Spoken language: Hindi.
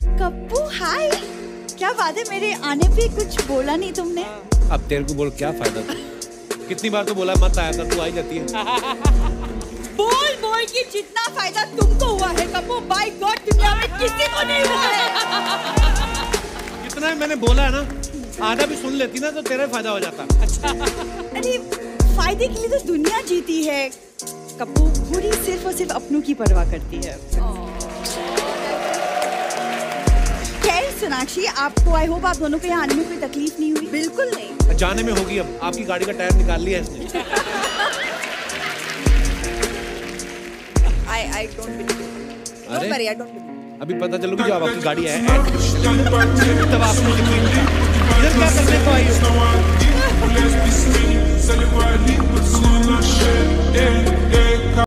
कप्पू हाय, क्या बात है, मेरे आने पे कुछ बोला नहीं तुमने? अब तेरे को बोल क्या फायदा था? कितनी बार तो बोला मत आया कर, तू आई जाती है। बोल बोल कि जितना फायदा तुमको हुआ है कप्पू, बाय गॉड दुनिया में किसी को नहीं हुआ है। जितना मैंने बोला है ना, आधा भी सुन लेती ना तो तेरा फायदा हो जाता। अच्छा अरे फायदे के लिए तो दुनिया जीती है कप्पू, पूरी सिर्फ और सिर्फ अपनों की परवाह करती है। खैर सोनाक्षी, आपको आई होप आप दोनों को यहाँ आने में कोई तकलीफ नहीं हुई? बिल्कुल नहीं। जाने में होगी, अब आपकी गाड़ी का टायर निकाल लिया इसने। I don't believe it. Don't worry, I don't believe it. अभी पता चलोगी जब आपकी गाड़ी है तब आपको इधर क्या करने को आई हो?